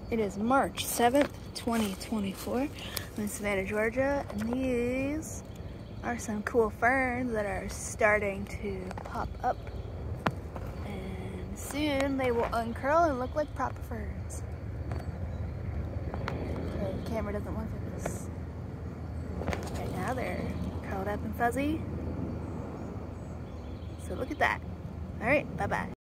It is March 7th, 2024. I'm in Savannah, Georgia, and these are some cool ferns that are starting to pop up. And soon they will uncurl and look like proper ferns. The camera doesn't want to focus. Right now they're curled up and fuzzy. So look at that. All right, bye-bye.